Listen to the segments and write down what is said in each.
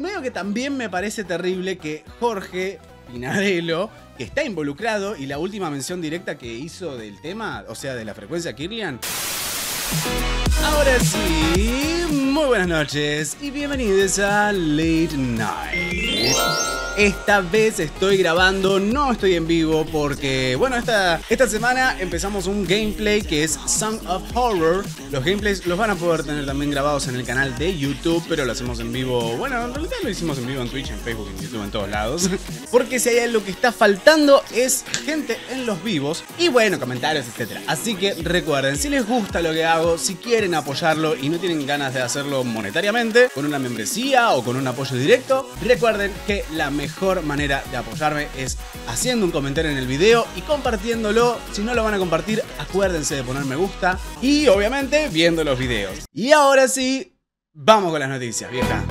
medio que también me parece terrible que Jorge Pinarello, que está involucrado, y la última mención directa que hizo del tema, o sea, de la frecuencia Kirlian. Ahora sí, muy buenas noches y bienvenidos a Late Night. Esta vez estoy grabando, no estoy en vivo porque, bueno, esta semana empezamos un gameplay que es Song of Horror. Los gameplays los van a poder tener también grabados en el canal de YouTube, pero lo hacemos en vivo, bueno, en realidad lo hicimos en vivo en Twitch, en Facebook, en YouTube, en todos lados. Porque si hay algo que está faltando es gente en los vivos y, bueno, comentarios, etc. Así que recuerden, si les gusta lo que hago, si quieren apoyarlo y no tienen ganas de hacerlo monetariamente, con una membresía o con un apoyo directo, recuerden que la mejor manera de apoyarme es haciendo un comentario en el video y compartiéndolo. Si no lo van a compartir, acuérdense de poner me gusta y obviamente viendo los videos. Y ahora sí, vamos con las noticias, vieja.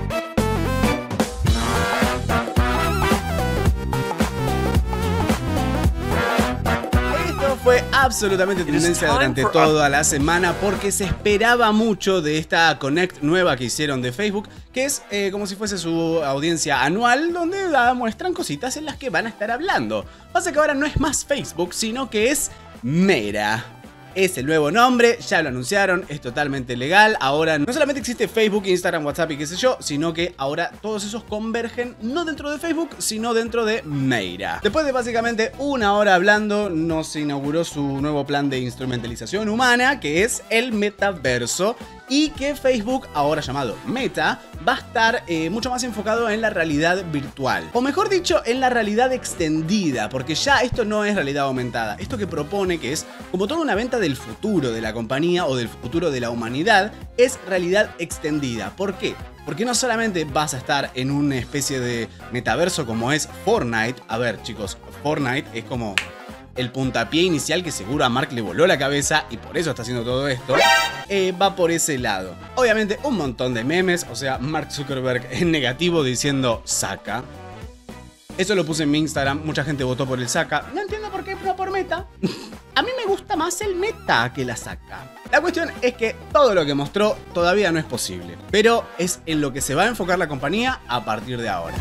Fue absolutamente tendencia durante toda la semana porque se esperaba mucho de esta Connect nueva que hicieron de Facebook, que es como si fuese su audiencia anual, donde muestran cositas en las que van a estar hablando. Pasa que ahora no es más Facebook, sino que es Meta. Es el nuevo nombre, ya lo anunciaron, es totalmente legal. Ahora no solamente existe Facebook, Instagram, WhatsApp y qué sé yo, sino que ahora todos esos convergen no dentro de Facebook, sino dentro de Meta. Después de básicamente una hora hablando, nos inauguró su nuevo plan de instrumentalización humana, que es el metaverso. Y que Facebook, ahora llamado Meta, va a estar mucho más enfocado en la realidad virtual. O mejor dicho, en la realidad extendida, porque ya esto no es realidad aumentada. Esto que propone, que es como toda una venta del futuro de la compañía o del futuro de la humanidad, es realidad extendida. ¿Por qué? Porque no solamente vas a estar en una especie de metaverso como es Fortnite. A ver, chicos, Fortnite es como el puntapié inicial que seguro a Mark le voló la cabeza y por eso está haciendo todo esto. Va por ese lado. Obviamente un montón de memes, o sea, Mark Zuckerberg en negativo diciendo saca. Eso lo puse en mi Instagram, mucha gente votó por el saca. No entiendo por qué, pero por Meta. A mí me gusta más el Meta que la saca. La cuestión es que todo lo que mostró todavía no es posible, pero es en lo que se va a enfocar la compañía a partir de ahora.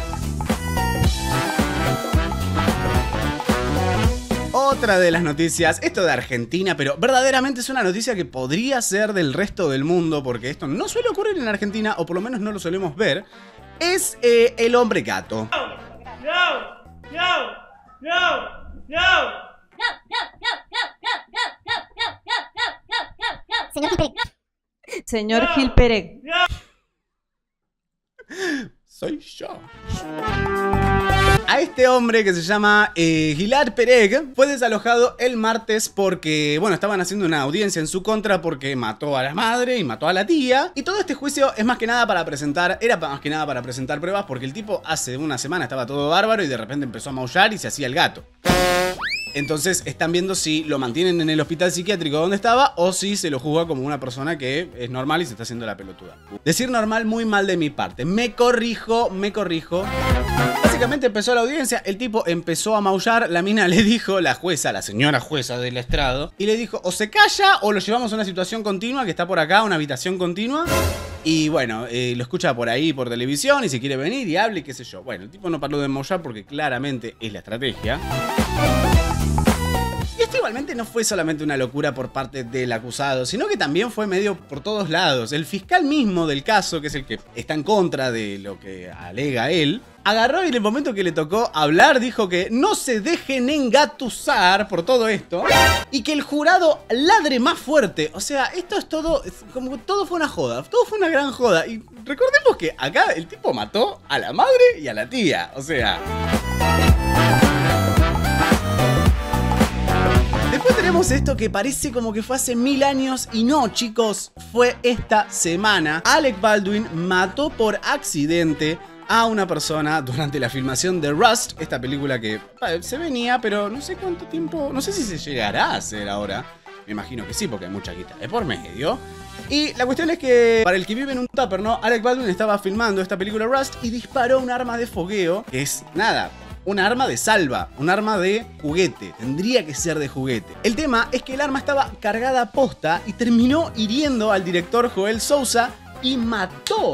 Otra de las noticias, esto de Argentina, pero verdaderamente es una noticia que podría ser del resto del mundo, porque esto no suele ocurrir en Argentina, o por lo menos no lo solemos ver, es el hombre gato. Señor Gil Pérez. Soy yo. A este hombre que se llama Gilad Pereg fue desalojado el martes porque, bueno, estaban haciendo una audiencia en su contra porque mató a la madre y mató a la tía. Y todo este juicio es más que nada para presentar, era más que nada para presentar pruebas porque el tipo hace una semana estaba todo bárbaro y de repente empezó a maullar y se hacía el gato. Entonces están viendo si lo mantienen en el hospital psiquiátrico donde estaba o si se lo juzga como una persona que es normal y se está haciendo la pelotuda. Decir normal muy mal de mi parte. Me corrijo. Básicamente empezó la audiencia, el tipo empezó a maullar, la mina le dijo, la jueza, la señora jueza del estrado, y le dijo o se calla o lo llevamos a una situación continua que está por acá, una habitación continua. Y bueno, lo escucha por ahí, por televisión, y si quiere venir y hable y qué sé yo. Bueno, el tipo no paró de maullar porque claramente es la estrategia. Y esto igualmente no fue solamente una locura por parte del acusado, sino que también fue medio por todos lados. El fiscal mismo del caso, que es el que está en contra de lo que alega él, agarró y en el momento que le tocó hablar dijo que no se dejen engatusar por todo esto y que el jurado ladre más fuerte. O sea, esto es todo, como todo fue una joda, todo fue una gran joda. Y recordemos que acá el tipo mató a la madre y a la tía, o sea... Después tenemos esto que parece como que fue hace 1000 años y no, chicos, fue esta semana. Alec Baldwin mató por accidente a una persona durante la filmación de Rust, esta película que se venía, pero no sé cuánto tiempo, no sé si se llegará a hacer ahora. Me imagino que sí, porque hay mucha guita de por medio. Y la cuestión es que, para el que vive en un tupper, ¿no? Alec Baldwin estaba filmando esta película Rust y disparó un arma de fogueo, que es nada, un arma de salva, un arma de juguete, tendría que ser de juguete. El tema es que el arma estaba cargada a posta y terminó hiriendo al director Joel Souza y mató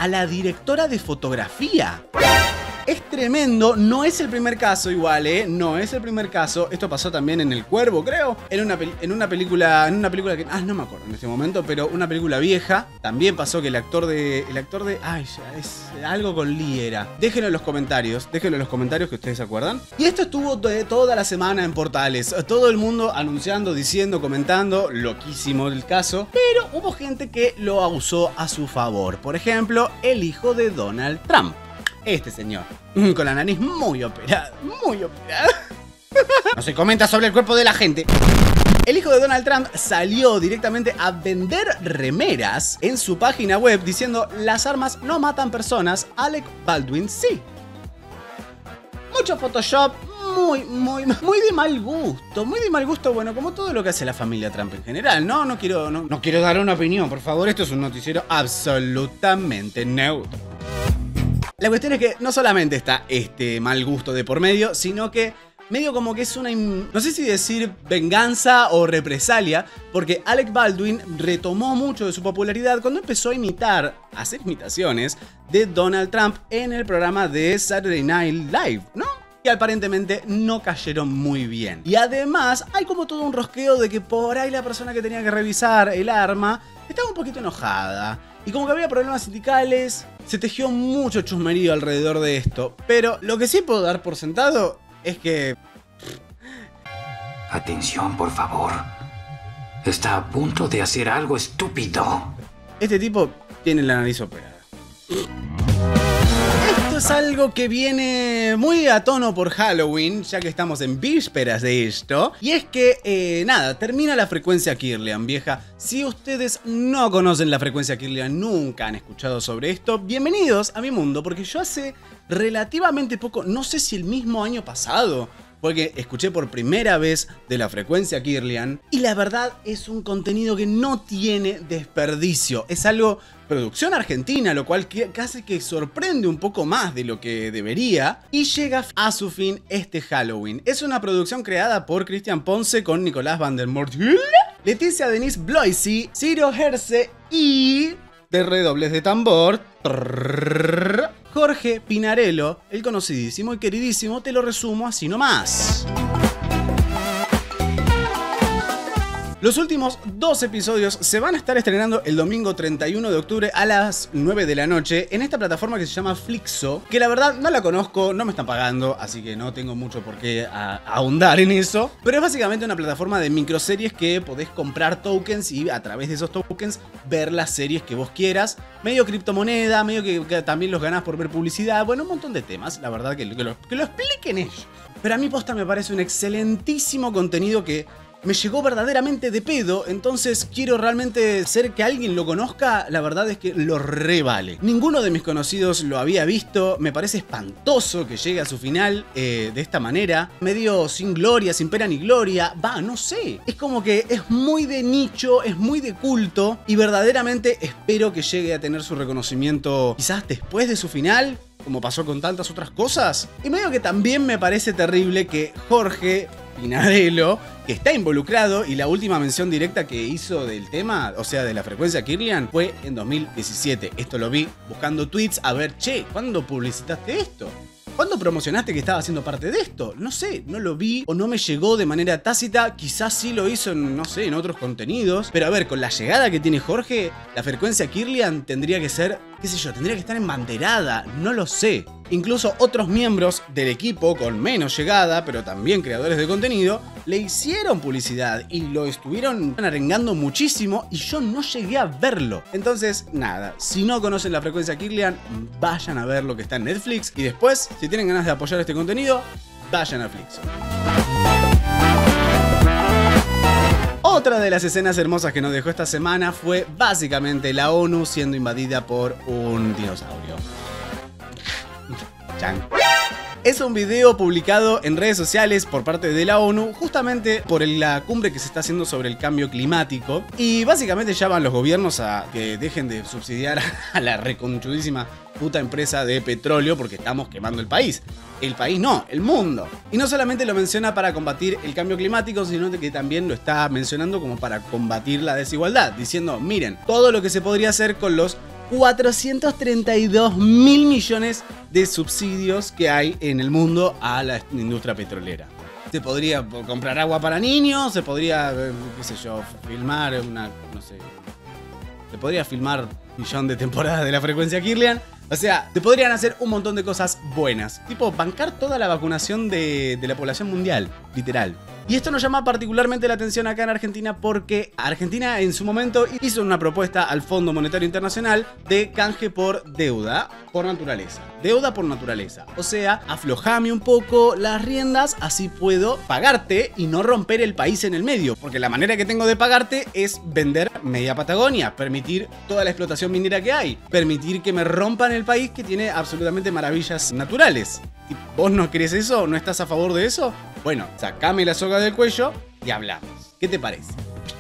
a la directora de fotografía. Es tremendo, no es el primer caso igual, no es el primer caso. Esto pasó también en El Cuervo, creo. En una película que... no me acuerdo en este momento, pero una película vieja. También pasó que el actor de... Ay, ya es algo con Lee era. Déjenlo en los comentarios que ustedes se acuerdan. Y esto estuvo toda la semana en portales. Todo el mundo anunciando, diciendo, comentando. Loquísimo el caso. Pero hubo gente que lo usó a su favor. Por ejemplo, el hijo de Donald Trump. Este señor, con la nariz muy operada, No se comenta sobre el cuerpo de la gente. El hijo de Donald Trump salió directamente a vender remeras en su página web diciendo: las armas no matan personas, Alec Baldwin sí. Mucho Photoshop, muy de mal gusto, bueno, como todo lo que hace la familia Trump en general, ¿no? No quiero dar una opinión, por favor, esto es un noticiero absolutamente neutro. La cuestión es que no solamente está este mal gusto de por medio, sino que medio como que es una, no sé si decir venganza o represalia, porque Alec Baldwin retomó mucho de su popularidad cuando empezó a hacer imitaciones de Donald Trump en el programa de Saturday Night Live, ¿no? Y aparentemente no cayeron muy bien. Y además hay como todo un rosqueo de que por ahí la persona que tenía que revisar el arma estaba un poquito enojada. Y como que había problemas sindicales, se tejió mucho chusmerío alrededor de esto. Pero lo que sí puedo dar por sentado es que... Atención, por favor. Está a punto de hacer algo estúpido. Este tipo tiene la nariz operada. Esto es algo que viene muy a tono por Halloween, ya que estamos en vísperas de esto. Y es que, termina la frecuencia Kirlian, vieja. Si ustedes no conocen la frecuencia Kirlian, nunca han escuchado sobre esto, bienvenidos a mi mundo, porque yo hace relativamente poco, no sé si el mismo año pasado, porque escuché por primera vez de la frecuencia Kirlian y la verdad es un contenido que no tiene desperdicio. Es algo producción argentina, lo cual casi que sorprende un poco más de lo que debería y llega a su fin este Halloween. Es una producción creada por Cristian Ponce con Nicolás Van der Mortel, Leticia Denise Bloisy, Ciro Herce y... de redobles de tambor... Jorge Pinarello, el conocidísimo y queridísimo, te lo resumo así nomás. Los últimos 2 episodios se van a estar estrenando el domingo 31 de octubre a las 9 de la noche en esta plataforma que se llama Flixo, que la verdad no la conozco, no me están pagando, así que no tengo mucho por qué ahondar en eso, pero es básicamente una plataforma de microseries que podés comprar tokens y a través de esos tokens ver las series que vos quieras, medio criptomoneda, medio que también los ganás por ver publicidad, bueno, un montón de temas, la verdad que lo expliquen ellos. Pero a mí posta me parece un excelentísimo contenido que me llegó verdaderamente de pedo, entonces quiero realmente hacer que alguien lo conozca, la verdad es que lo revale. Ninguno de mis conocidos lo había visto, me parece espantoso que llegue a su final de esta manera, medio sin gloria, sin pena ni gloria, no sé. Es como que es muy de nicho, es muy de culto y verdaderamente espero que llegue a tener su reconocimiento quizás después de su final, como pasó con tantas otras cosas. Y medio que también me parece terrible que Jorge Pinarello, que está involucrado y la última mención directa que hizo del tema, o sea de la frecuencia Kirlian, fue en 2017. Esto lo vi buscando tweets a ver, che, ¿cuándo publicitaste esto? ¿Cuándo promocionaste que estaba haciendo parte de esto? No sé, no lo vi o no me llegó de manera tácita, quizás sí lo hizo en, no sé, en otros contenidos. Pero a ver, con la llegada que tiene Jorge, la frecuencia Kirlian tendría que ser, qué sé yo, tendría que estar embanderada, no lo sé. Incluso otros miembros del equipo con menos llegada, pero también creadores de contenido, le hicieron publicidad y lo estuvieron arengando muchísimo y yo no llegué a verlo. Entonces, nada, si no conocen la frecuencia Kirlian, vayan a ver lo que está en Netflix y después, si tienen ganas de apoyar este contenido, vayan a Flixo. Otra de las escenas hermosas que nos dejó esta semana fue básicamente la ONU siendo invadida por un dinosaurio. Es un video publicado en redes sociales por parte de la ONU justamente por la cumbre que se está haciendo sobre el cambio climático y básicamente llaman los gobiernos a que dejen de subsidiar a la reconchudísima puta empresa de petróleo porque estamos quemando el país. El país no, el mundo. Y no solamente lo menciona para combatir el cambio climático, sino que también lo está mencionando como para combatir la desigualdad, diciendo, miren, todo lo que se podría hacer con los 432 mil millones de subsidios que hay en el mundo a la industria petrolera. Se podría comprar agua para niños, se podría, qué sé yo, filmar no sé, se podría filmar millón de temporadas de la frecuencia Kirlian. O sea, te podrían hacer un montón de cosas buenas. Tipo, bancar toda la vacunación de la población mundial, literal. Y esto nos llama particularmente la atención acá en Argentina porque Argentina en su momento hizo una propuesta al Fondo Monetario Internacional de canje por deuda por naturaleza. Deuda por naturaleza. O sea, aflojame un poco las riendas, así puedo pagarte y no romper el país en el medio. Porque la manera que tengo de pagarte es vender media Patagonia, permitir toda la explotación minera que hay, permitir que me rompan el país que tiene absolutamente maravillas naturales. ¿Y vos no querés eso? ¿No estás a favor de eso? Bueno, sacame la soga del cuello y hablamos. ¿Qué te parece?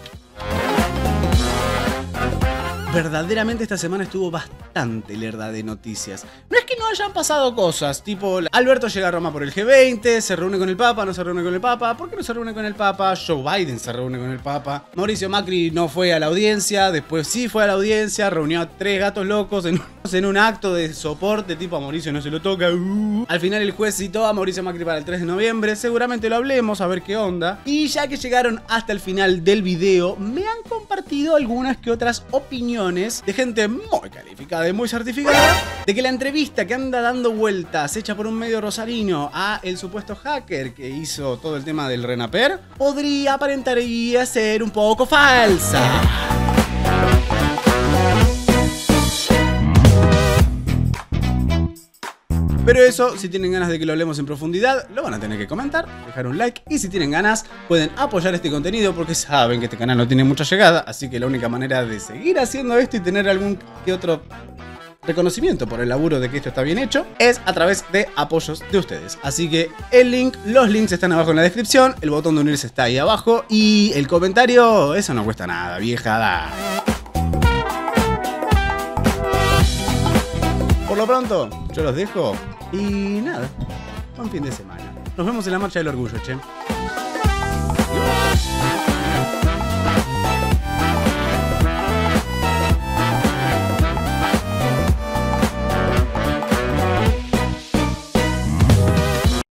Verdaderamente esta semana estuvo bastante lerda de noticias. No es que no hayan pasado cosas, tipo Alberto llega a Roma por el G20, se reúne con el Papa, no se reúne con el Papa. ¿Por qué no se reúne con el Papa? Joe Biden se reúne con el Papa. Mauricio Macri no fue a la audiencia, después sí fue a la audiencia, reunió a 3 gatos locos en un acto de soporte, tipo a Mauricio no se lo toca. Al final el juez citó a Mauricio Macri para el 3 de noviembre, seguramente lo hablemos, a ver qué onda. Y ya que llegaron hasta el final del video, me han compartido algunas que otras opiniones de gente muy calificada y muy certificada de que la entrevista que anda dando vueltas hecha por un medio rosarino a el supuesto hacker que hizo todo el tema del Renaper podría aparentar y ser un poco falsa. Pero eso, si tienen ganas de que lo hablemos en profundidad, lo van a tener que comentar, dejar un like y si tienen ganas pueden apoyar este contenido porque saben que este canal no tiene mucha llegada, así que la única manera de seguir haciendo esto y tener algún que otro reconocimiento por el laburo de que esto está bien hecho es a través de apoyos de ustedes. Así que los links están abajo en la descripción, el botón de unirse está ahí abajo y el comentario, eso no cuesta nada, viejada. Por lo pronto, yo los dejo y nada, buen fin de semana. Nos vemos en la marcha del orgullo, che.